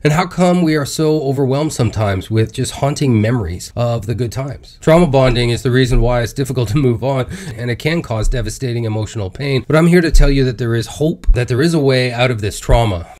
And how come we are so overwhelmed sometimes with just haunting memories of the good times? Trauma bonding is the reason why it's difficult to move on, and it can cause devastating emotional pain. But I'm here to tell you that there is hope, that there is a way out of this trauma.